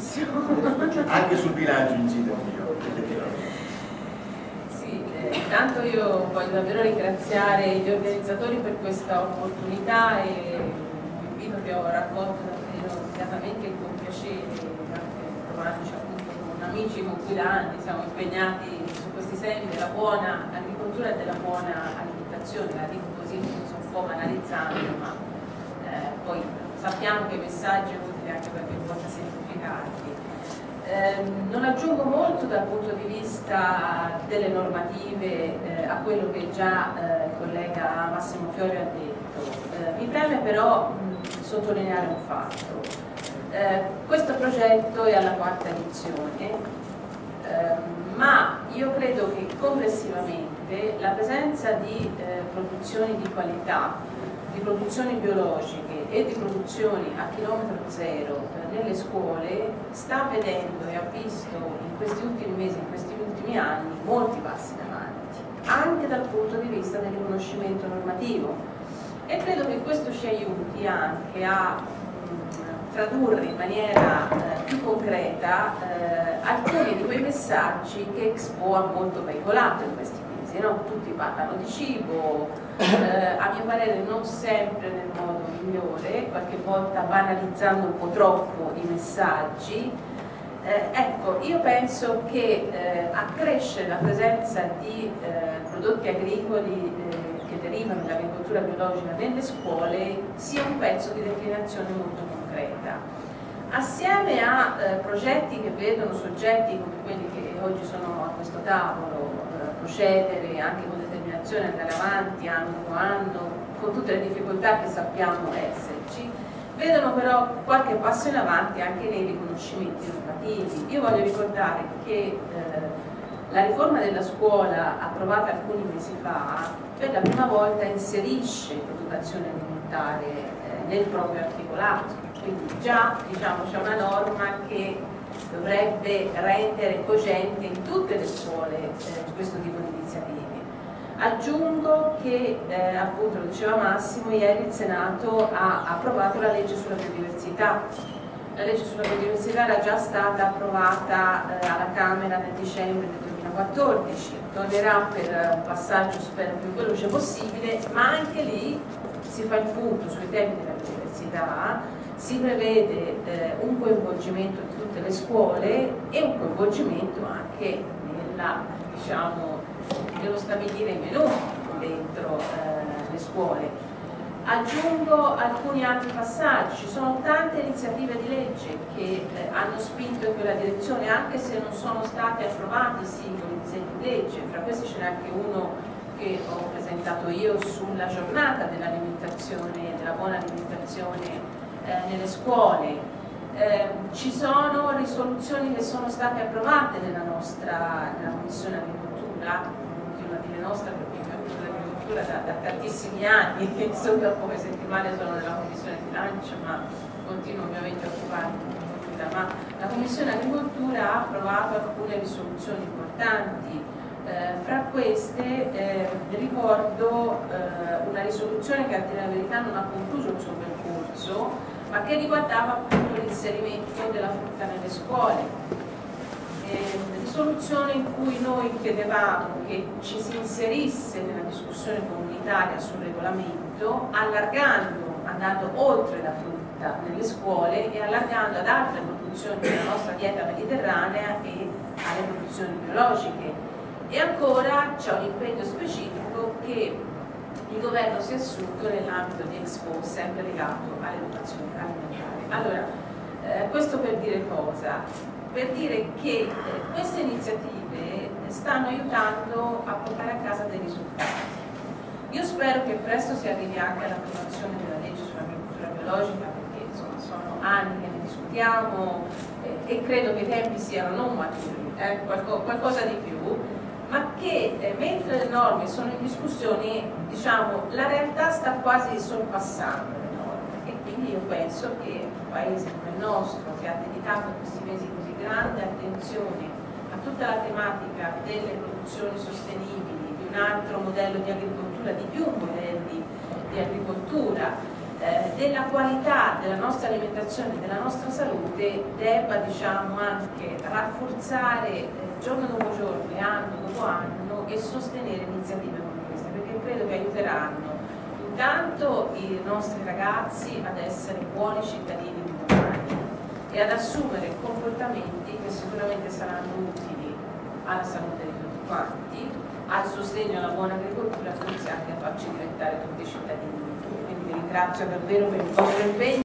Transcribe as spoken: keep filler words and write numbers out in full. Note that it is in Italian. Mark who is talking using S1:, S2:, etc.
S1: benissimo.
S2: Anche sul bilancio incide io.
S1: Sì, eh, intanto io voglio davvero ringraziare gli organizzatori per questa opportunità e l'invito che ho raccolto davvero immediatamente e con piacere, anche trovandoci appunto con amici con cui da anni siamo impegnati su questi temi della buona agricoltura e della buona alimentazione, la dico così, mi sono un po' banalizzando, ma eh, poi sappiamo che i messaggi sono utili anche qualche volta semplificati. Eh, non aggiungo molto dal punto di vista delle normative eh, a quello che già eh, il collega Massimo Fiori ha detto. Eh, mi preme però mh, sottolineare un fatto. Eh, questo progetto è alla quarta edizione, eh, ma io credo che complessivamente la presenza di eh, produzioni di qualità, di produzioni biologiche e di produzioni a chilometro zero eh, nelle scuole sta vedendo e ha visto in questi ultimi mesi, in questi ultimi anni, molti passi in avanti, anche dal punto di vista del riconoscimento normativo. E credo che questo ci aiuti anche a mh, tradurre in maniera eh, più concreta eh, alcuni di quei messaggi che Expo ha molto veicolato in questi mesi, no? Tutti parlano di cibo, eh, a mio parere non sempre nel modo migliore, qualche volta banalizzando un po' troppo i messaggi. Eh, ecco, io penso che eh, accrescere la presenza di eh, prodotti agricoli eh, che derivano dall'agricoltura biologica nelle scuole sia un pezzo di declinazione molto concreta. Assieme a eh, progetti che vedono soggetti come quelli che oggi sono a questo tavolo eh, procedere anche con determinazione, andare avanti anno dopo anno, con tutte le difficoltà che sappiamo esserci, vedono però qualche passo in avanti anche nei riconoscimenti normativi. Io voglio ricordare che eh, la riforma della scuola approvata alcuni mesi fa per la prima volta inserisce l'educazione alimentare eh, nel proprio articolato, quindi già diciamo, c'è una norma che dovrebbe rendere cogente in tutte le scuole eh, questo tipo di iniziative. Aggiungo che, eh, appunto lo diceva Massimo, ieri il Senato ha approvato la legge sulla biodiversità. La legge sulla biodiversità era già stata approvata eh, alla Camera nel dicembre del duemilaquattordici, tornerà per un passaggio spero più veloce possibile, ma anche lì si fa il punto sui temi della biodiversità, si prevede eh, un coinvolgimento di tutte le scuole e un coinvolgimento anche nella, diciamo, nello stabilire i menù dentro eh, le scuole. Aggiungo alcuni altri passaggi, ci sono tante iniziative di legge che eh, hanno spinto in quella direzione, anche se non sono stati approvati singoli disegni di legge. Fra questi ce n'è anche uno che ho presentato io sulla giornata dell'alimentazione, della buona alimentazione eh, nelle scuole. Eh, ci sono risoluzioni che sono state approvate nella nostra nella Commissione Agricoltura, continuo a dire nostra perché mi occupo dell'agricoltura da, da tantissimi anni, solo da poche settimane sono nella Commissione Bilancio, ma continuo ovviamente a occuparmi di agricoltura. Ma la Commissione Agricoltura ha approvato alcune risoluzioni importanti. Eh, fra queste eh, ricordo eh, una risoluzione che a dire la verità non ha concluso il suo percorso, ma che riguardava appunto l'inserimento della frutta nelle scuole. Eh, risoluzione in cui noi chiedevamo che ci si inserisse nella discussione comunitaria sul regolamento, allargando, andando oltre la frutta nelle scuole e allargando ad altre produzioni della nostra dieta mediterranea e alle produzioni biologiche. E ancora c'è un impegno specifico che il governo si è assunto nell'ambito di Expo, sempre legato all'educazione alimentare. Allora, eh, questo per dire cosa? Per dire che eh, queste iniziative stanno aiutando a portare a casa dei risultati. Io spero che presto si arrivi anche all'approvazione della legge sull'agricoltura biologica, perché insomma sono anni che ne discutiamo eh, e credo che i tempi siano non maturi, eh, qualco, qualcosa di più, ma che eh, mentre le norme sono in discussione, diciamo, la realtà sta quasi sorpassando le norme e quindi io penso che un paese come il nostro, che ha dedicato in questi mesi così grande attenzione a tutta la tematica delle produzioni sostenibili, di un altro modello di agricoltura, di più modelli di agricoltura, eh, della qualità della nostra alimentazione e della nostra salute debba, diciamo, anche rafforzare eh, giorno dopo giorno e anno dopo anno e sostenere iniziative come queste, perché credo che aiuteranno intanto i nostri ragazzi ad essere buoni cittadini di domani e ad assumere comportamenti che sicuramente saranno utili alla salute di tutti quanti, al sostegno alla buona agricoltura, forse anche a farci diventare tutti cittadini. Quindi vi ringrazio davvero per il vostro impegno.